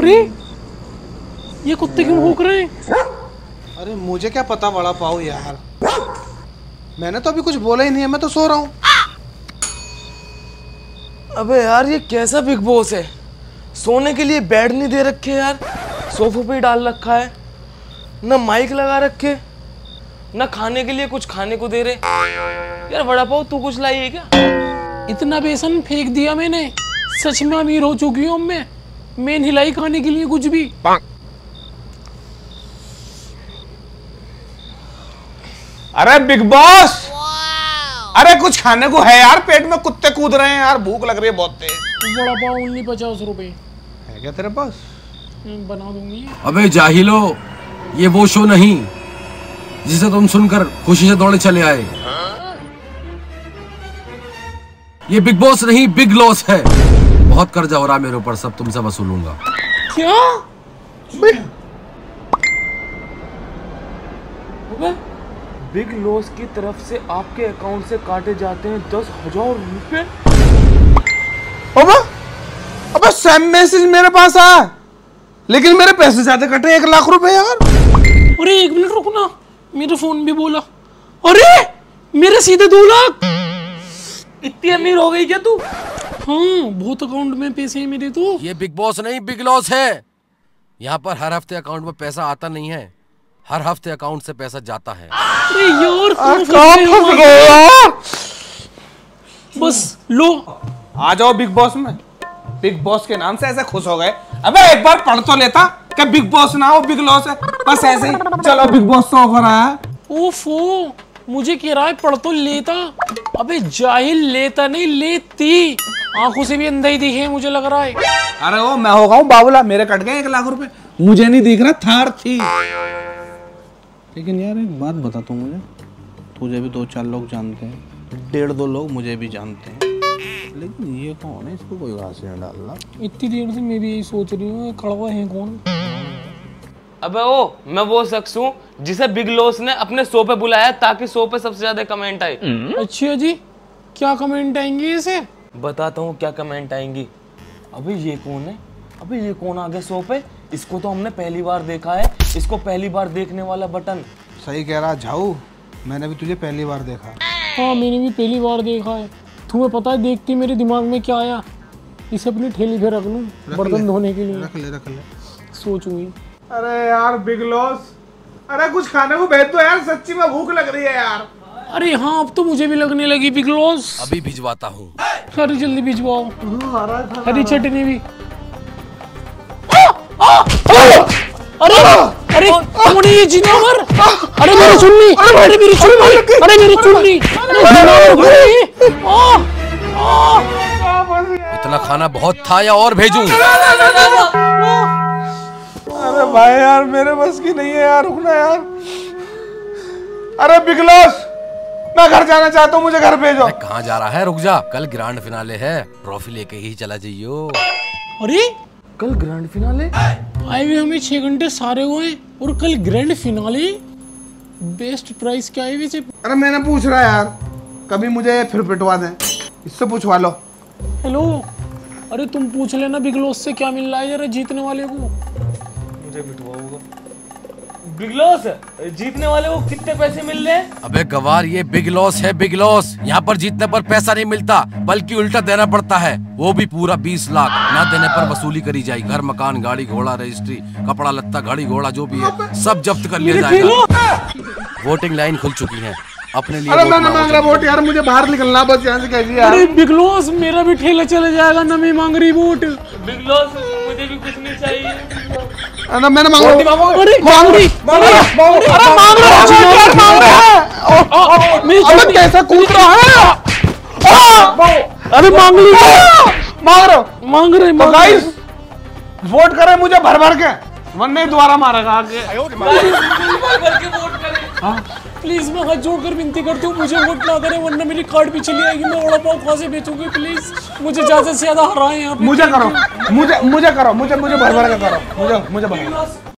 अरे ये कुत्ते क्यों भौंक रहे हैं? अरे मुझे क्या पता वड़ा पाव यार, मैंने तो अभी कुछ बोला ही नहीं है, मैं तो सो रहा हूँ। अबे यार ये कैसा बिग बॉस है, सोने के लिए बेड नहीं दे रखे यार, सोफे पे ही डाल रखा है, ना माइक लगा रखे, ना खाने के लिए कुछ खाने को दे रहे। यार वड़ा पाव तू कुछ लाई है क्या? इतना बेसन फेंक दिया मैंने, सच में अमीर हो चुकी हूँ मैं नहीं लाई खाने के लिए कुछ भी। अरे बिग बॉस, अरे कुछ खाने को है यार, पेट में कुत्ते कूद रहे हैं यार, भूख लग रही है बहुत तेज। बड़ा पाव ओनली 50 रुपए है क्या तेरे पास? बना दूंगी। अबे जाहिलो, ये वो शो नहीं जिसे तुम सुनकर खुशी से दौड़े चले आए। ये बिग बॉस नहीं, बिग लॉस है। बहुत कर्जा हो रहा मेरे ऊपर, सब तुमसे वसूलूंगा। क्या? बिग लॉस की तरफ से आपके अकाउंट से काटे जाते हैं 10,000 रुपए। अबे अबे सेम मैसेज मेरे पास आया, लेकिन मेरे पैसे ज्यादा कटे, 1 लाख रुपए यार। अरे 1 मिनट रुको ना, मेरा फोन भी बोला। अरे मेरे सीधे 2 लाख। इतनी अमीर हो गई क्या तू? हाँ बहुत अकाउंट में पैसे हैं मेरे तो। ये बिग बॉस नहीं, बिग लॉस है। यहाँ पर हर हफ्ते अकाउंट में पैसा आता नहीं है, हर हफ्ते अकाउंट से पैसा जाता है। अरे यार फंस गए यार। बस लो, आ जाओ बिग बॉस में। बिग बॉस के नाम से ऐसे खुश हो गए। अबे एक बार पढ़ तो लेता कि बिग बॉस ना हो, बिग लॉस है। बस ऐसे ही चलो बिग बॉस तो ऑफर आया है। ओफो, मुझे किराए पढ़ तो लेता। अबे जाहिल, लेता नहीं लेती। आंखों से भी अंधा ही दिखे मुझे लग रहा है। अरे वो मैं हो गया हूँ बाबूला, मेरे कट गए 1 लाख रुपए, मुझे नहीं दिख रहा, थार थी। लेकिन यार एक बात बता तू मुझे, तुझे भी 2-4 लोग जानते हैं, 1.5-2 लोग मुझे भी जानते हैं, लेकिन ये कौन है, इसको कोई घास नहीं डालना। इतनी देर से मैं भी यही सोच रही हूँ, कड़वा है कौन? अबे मैं वो शख्स हूँ जिसे बिग लॉस ने अपने शो पे बुलाया ताकि शो पे सबसे ज्यादा कमेंट आए। अच्छा जी, क्या कमेंट आएंगे इसे? बताता हूँ क्या कमेंट आएंगी। अबे ये कौन है, अबे ये कौन आ गया शो पे, इसको तो हमने पहली बार देखा है, इसको पहली बार देखने वाला बटन। सही कह रहा झाऊ, मैंने भी तुझे पहली बार देखा। हाँ मैंने भी पहली बार देखा है। तुम्हें पता है देखती मेरे दिमाग में क्या आया? इसे अपनी ठेली पे रख लूं बर्तन धोने के लिए। रख ले। सोचूंगी। अरे यार बिग लॉस, अरे कुछ खाने को भेज दो यार, सच्ची में भूख लग रही है यार। अरे हाँ अब तो मुझे भी लगने लगी बिग लॉस। अभी भिजवाता हूँ। अरे जल्दी भिजवाओ, हरी चटनी भी। अरे अरे कौन है ये जिनावर? अरे मेरी चुन्नी, अरे मेरी चुन्नी, अरे मेरी चुन्नी, इतना खाना बहुत था या और भेजूं? अरे भाई यार मेरे बस की नहीं है यार, रुकना यार। अरे बिग लॉस, मैं घर जाना चाहता हूँ, मुझे घर भेजो। कहाँ जा रहा है? रुक जा, कल ग्रैंड फिनाले है, ट्रॉफी लेके ही चला जाइयो। अरे कल ग्रैंड फिनाले? आए हुए हमें 6 घंटे सारे हुए और कल ग्रैंड फिनाले। बेस्ट प्राइस क्या है वैसे? अरे मैंने पूछ रहा यार, कभी मुझे फिर पिटवा दें, इससे पूछवा लो। हेलो, अरे तुम पूछ लेना बिग लॉस से क्या मिल रहा है जरा जीतने वाले को। मुझे बिठवाऊंगा। बिग लॉस जीतने वाले को कितने पैसे मिल रहे हैं? अबे गवार, ये बिग लॉस है, बिग लॉस। यहाँ पर जीतने पर पैसा नहीं मिलता, बल्कि उल्टा देना पड़ता है, वो भी पूरा 20 लाख। ना देने पर वसूली करी जाएगी, घर मकान गाड़ी घोड़ा रजिस्ट्री कपड़ा लत्ता घड़ी घोड़ा जो भी है सब जब्त कर लिया जाएगा। वोटिंग लाइन खुल चुकी है, अपने लिए। अरे मैं मांग रहा वोट यार, मुझे बाहर निकलना बस यहाँ से कैसे यार। अरे बिग लॉस, मेरा भी ठेला चला जाएगा ना, मैं मांग रही वोट। बिग लॉस मुझे भी कुछ नहीं चाहिए। अरे मैंने मांगा। अरे मांग रही, अरे मांग रहा, कैसा कूद रहा है? अरे मांग ली, मांग रहे। वोट करे मुझे भर भर के, वरना दोबारा मारेगा आगे। प्लीज मैं हाथ जोड़कर विनती करती हूँ, मुझे वोट ना करें वरना मेरी कार्ड भी चली आएगी, मैं वड़ा पाव कहाँ से बेचूंगी। प्लीज मुझे ज्यादा से ज्यादा हराएं यहाँ पे। मुझे करो, मुझे भर भर के करो, मुझे भर।